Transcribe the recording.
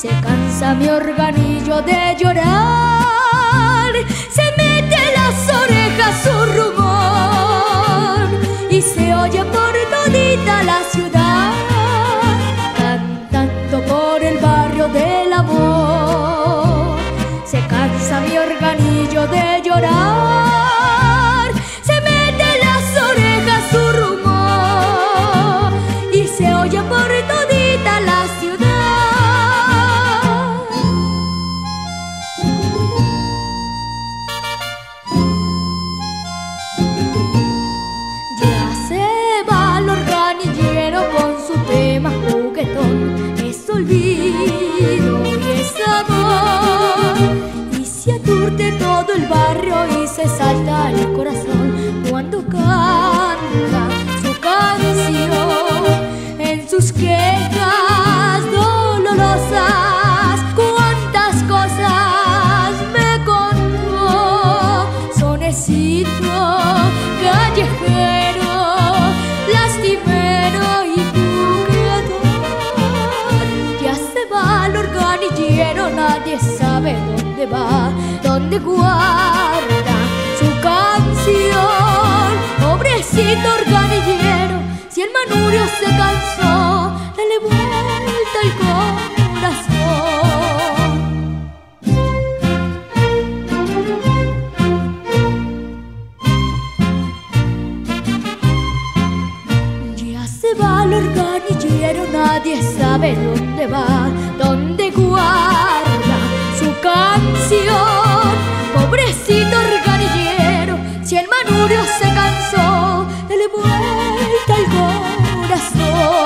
Se cansa mi organillo de llorar, se mete en las orejas su rumor y se oye por todita la ciudad, cantando por el barrio del amor. Se cansa mi organillo de llorar, se mete en las orejas su rumor y se oye por todita la ciudad. Es olvido y es amor, y se aturde todo el barrio y se salta el corazón cuando canta su canción. En sus quejas dolorosas cuántas cosas me contó. Sonecito callejero, lastimero y al organillero, nadie sabe dónde va, dónde guarda su canción. Pobrecito organillero, si el manubrio se cansó, dale vuelta el corazón. Ya se va el organillero, nadie sabe dónde va, dónde guarda su canción. Pobrecito organillero, si el manubrio se cansó, dale vuelta al corazón.